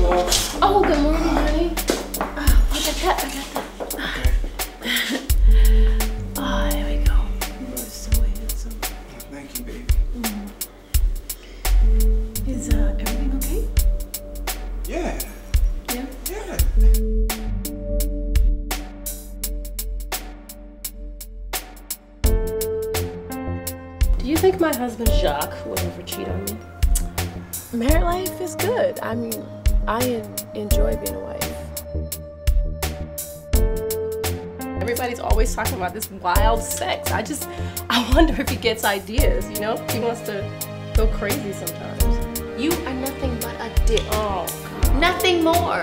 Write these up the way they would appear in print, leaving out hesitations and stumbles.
Oh, good morning, honey. I got that. Okay. Oh, there we go. You're so handsome. Thank you, baby. Is everything okay? Yeah. Yeah? Yeah. Do you think my husband Jacques would ever cheat on me? Married life is good. I mean, I enjoy being a wife. Everybody's always talking about this wild sex. I wonder if he gets ideas, you know? He wants to go crazy sometimes. You are nothing but a dick. Oh, God. Nothing more.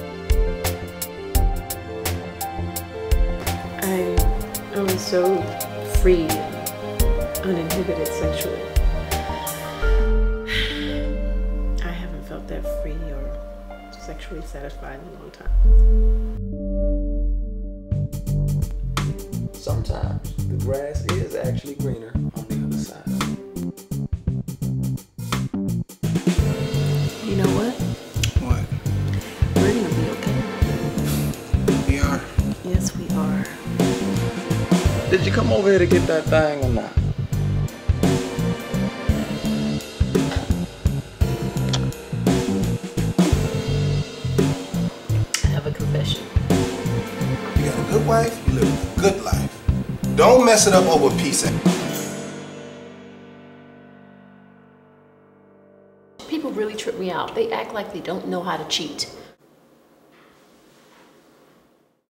I was so free and uninhibited sexually. I haven't felt that free or sexually satisfied in a long time. Sometimes the grass is actually greener on the other side. You know what? What? We're gonna be okay. We are. Yes, we are. Did you come over here to get that thing or not? I have a confession. You got a good wife, you live a good life. Don't mess it up over a piece of it. People really trip me out. They act like they don't know how to cheat.